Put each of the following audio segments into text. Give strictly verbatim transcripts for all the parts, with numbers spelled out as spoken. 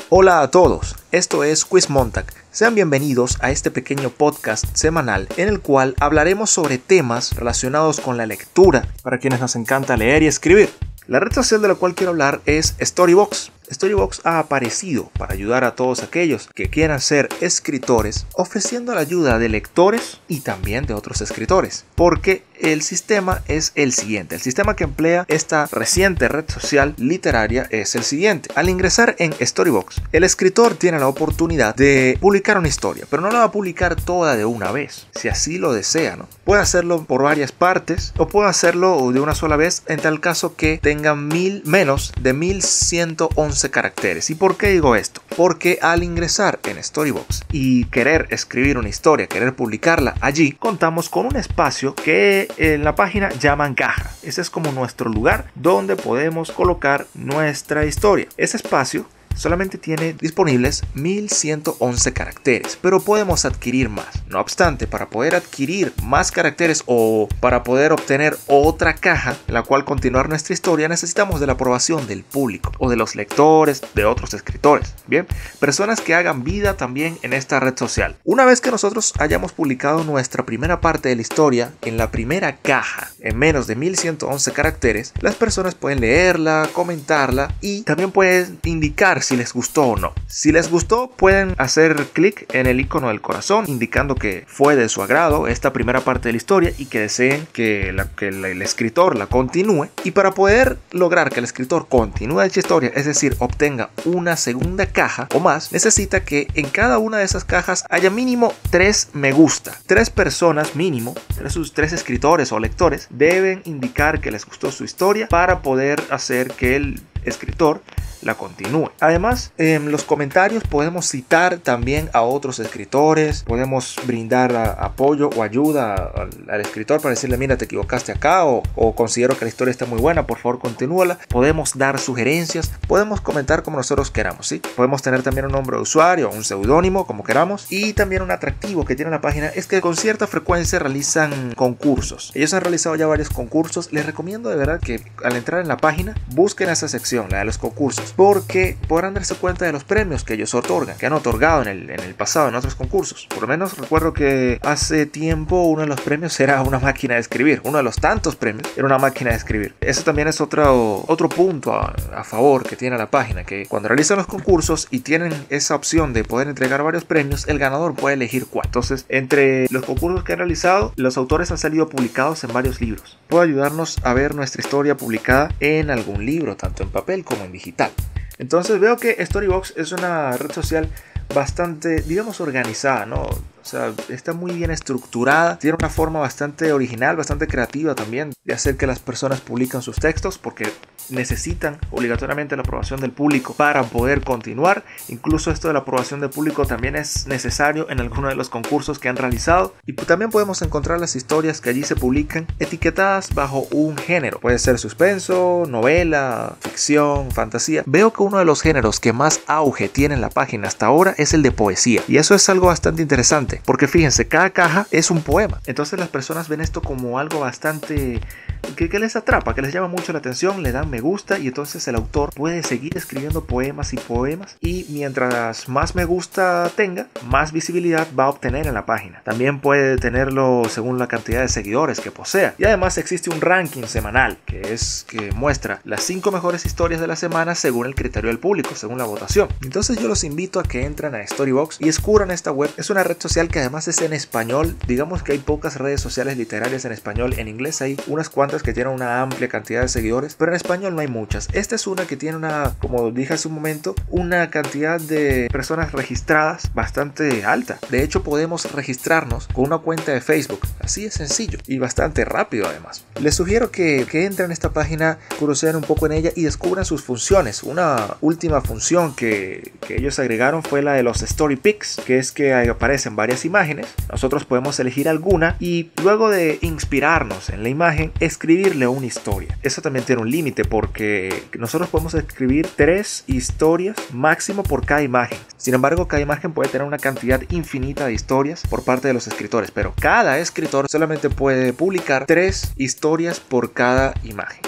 Hola a todos, esto es Quiz Montag. Sean bienvenidos a este pequeño podcast semanal en el cual hablaremos sobre temas relacionados con la lectura para quienes nos encanta leer y escribir. La red social de la cual quiero hablar es Storybox. Storybox ha aparecido para ayudar a todos aquellos que quieran ser escritores, ofreciendo la ayuda de lectores y también de otros escritores, porque el sistema es el siguiente. El sistema que emplea esta reciente red social literaria es el siguiente. Al ingresar en Storybox, el escritor tiene la oportunidad de publicar una historia, pero no la va a publicar toda de una vez, si así lo desea, ¿no? Puede hacerlo por varias partes o puede hacerlo de una sola vez en tal caso que tenga mil, menos de mil ciento once caracteres. ¿Y por qué digo esto? Porque al ingresar en Storybox y querer escribir una historia, querer publicarla allí, contamos con un espacio que en la página llaman caja. Ese es como nuestro lugar donde podemos colocar nuestra historia. Ese espacio solamente tiene disponibles mil ciento once caracteres, pero podemos adquirir más. No obstante, para poder adquirir más caracteres o para poder obtener otra caja en la cual continuar nuestra historia, necesitamos de la aprobación del público o de los lectores, de otros escritores. Bien, personas que hagan vida también en esta red social. Una vez que nosotros hayamos publicado nuestra primera parte de la historia en la primera caja en menos de mil ciento once caracteres, las personas pueden leerla, comentarla y también pueden indicar si les gustó o no. Si les gustó, pueden hacer clic en el icono del corazón indicando que fue de su agrado esta primera parte de la historia y que deseen que, la, que el, el escritor la continúe. Y para poder lograr que el escritor continúe dicha historia, es decir, obtenga una segunda caja o más, necesita que en cada una de esas cajas haya mínimo tres me gusta. Tres personas mínimo, tres, sus tres escritores o lectores deben indicar que les gustó su historia para poder hacer que el escritor la continúe. Además, en los comentarios podemos citar también a otros escritores, podemos brindar a, apoyo o ayuda al, al escritor para decirle: mira, te equivocaste acá, o, o considero que la historia está muy buena, por favor continúala. Podemos dar sugerencias, podemos comentar como nosotros queramos, ¿sí? Podemos tener también un nombre de usuario, un seudónimo, como queramos. Y también un atractivo que tiene la página es que con cierta frecuencia realizan concursos. Ellos han realizado ya varios concursos. Les recomiendo de verdad que al entrar en la página busquen esa sección, la de los concursos, porque podrán darse cuenta de los premios que ellos otorgan, que han otorgado en el, en el pasado en otros concursos. Por lo menos recuerdo que hace tiempo uno de los premios era una máquina de escribir. Uno de los tantos premios era una máquina de escribir. Eso también es otro, otro punto a, a favor que tiene la página, que cuando realizan los concursos y tienen esa opción de poder entregar varios premios, el ganador puede elegir cuál. Entonces, entre los concursos que han realizado, los autores han salido publicados en varios libros. Puede ayudarnos a ver nuestra historia publicada en algún libro, tanto en papel como en digital. Entonces veo que Storybox es una red social bastante, digamos, organizada, ¿no? O sea, está muy bien estructurada, tiene una forma bastante original, bastante creativa también de hacer que las personas publiquen sus textos, porque necesitan obligatoriamente la aprobación del público para poder continuar. Incluso esto de la aprobación del público también es necesario en alguno de los concursos que han realizado. Y también podemos encontrar las historias que allí se publican etiquetadas bajo un género. Puede ser suspenso, novela, ficción, fantasía. Veo que uno de los géneros que más auge tiene en la página hasta ahora es el de poesía. Y eso es algo bastante interesante, porque fíjense, cada caja es un poema. Entonces las personas ven esto como algo bastante que, que les atrapa, que les llama mucho la atención, le dan me gusta y entonces el autor puede seguir escribiendo poemas y poemas, y mientras más me gusta tenga, más visibilidad va a obtener en la página. También puede tenerlo según la cantidad de seguidores que posea. Y además existe un ranking semanal que es que muestra las cinco mejores historias de la semana según el criterio del público, según la votación. Entonces yo los invito a que entren a Storybox y descubran esta web. Es una red social que además es en español. Digamos que hay pocas redes sociales literarias en español. En inglés hay unas cuantas que tienen una amplia cantidad de seguidores, pero en español no hay muchas. Esta es una que tiene una, como dije hace un momento, una cantidad de personas registradas bastante alta. De hecho, podemos registrarnos con una cuenta de Facebook. Así es sencillo y bastante rápido además. Les sugiero que, que entren a esta página, curiosen un poco en ella y descubran sus funciones. Una última función que, que ellos agregaron fue la de los Story Pics, que es que aparecen varias imágenes. Nosotros podemos elegir alguna y luego de inspirarnos en la imagen, escribirle una historia. Eso también tiene un límite, porque nosotros podemos escribir tres historias máximo por cada imagen. Sin embargo, cada imagen puede tener una cantidad infinita de historias por parte de los escritores, pero cada escritor solamente puede publicar tres historias por cada imagen.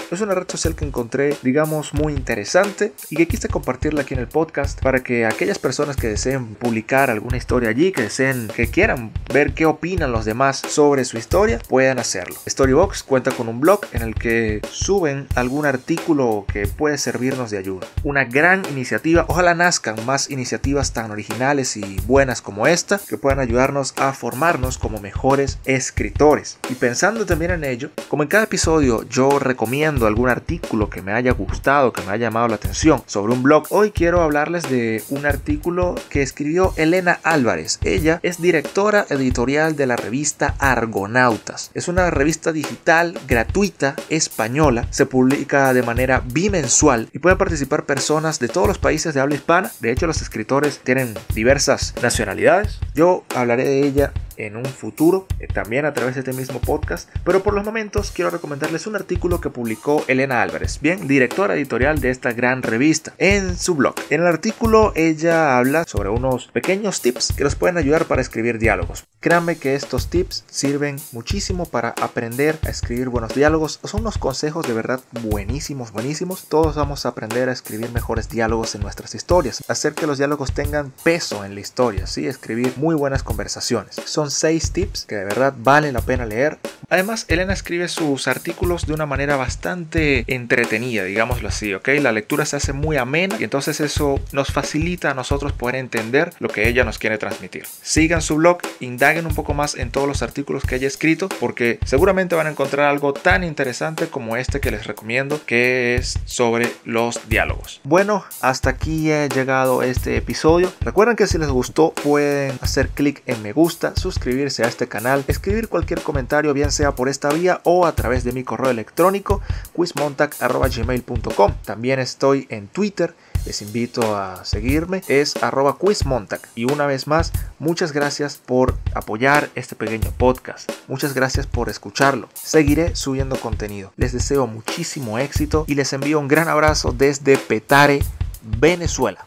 Es una red social que encontré, digamos, muy interesante y que quise compartirla aquí en el podcast para que aquellas personas que deseen publicar alguna historia allí, que deseen, que quieran ver qué opinan los demás sobre su historia, puedan hacerlo. Storybox cuenta con un blog en el que suben algún artículo que puede servirnos de ayuda. Una gran iniciativa, ojalá nazcan más iniciativas tan originales y buenas como esta, que puedan ayudarnos a formarnos como mejores escritores. Y pensando también en ello, como en cada episodio yo recomiendo algún artículo que me haya gustado, que me haya llamado la atención sobre un blog, hoy quiero hablarles de un artículo que escribió Elena Álvarez. Ella es directora editorial de la revista Argonautas. Es una revista digital gratuita española. Se publica de manera bimensual y pueden participar personas de todos los países de habla hispana. De hecho, los escritores tienen diversas nacionalidades. Yo hablaré de ella en un futuro, eh, también a través de este mismo podcast, pero por los momentos quiero recomendarles un artículo que publicó Elena Álvarez, bien, directora editorial de esta gran revista, en su blog. En el artículo ella habla sobre unos pequeños tips que nos pueden ayudar para escribir diálogos. Créanme que estos tips sirven muchísimo para aprender a escribir buenos diálogos. Son unos consejos de verdad buenísimos, buenísimos. Todos vamos a aprender a escribir mejores diálogos en nuestras historias, hacer que los diálogos tengan peso en la historia, ¿sí? Escribir muy buenas conversaciones. Son seis tips que de verdad vale la pena leer. Además, Elena escribe sus artículos de una manera bastante entretenida, digámoslo así, ¿ok? La lectura se hace muy amena y entonces eso nos facilita a nosotros poder entender lo que ella nos quiere transmitir. Sigan su blog, indaguen un poco más en todos los artículos que haya escrito, porque seguramente van a encontrar algo tan interesante como este que les recomiendo, que es sobre los diálogos. Bueno, hasta aquí he llegado este episodio. Recuerden que si les gustó pueden hacer clic en me gusta, suscribirse a este canal, escribir cualquier comentario, bien sea por esta vía o a través de mi correo electrónico quizmontag arroba gmail punto com. También estoy en Twitter, les invito a seguirme, es arroba quizmontag. Y una vez más, muchas gracias por apoyar este pequeño podcast, muchas gracias por escucharlo. Seguiré subiendo contenido, les deseo muchísimo éxito y les envío un gran abrazo desde Petare, Venezuela.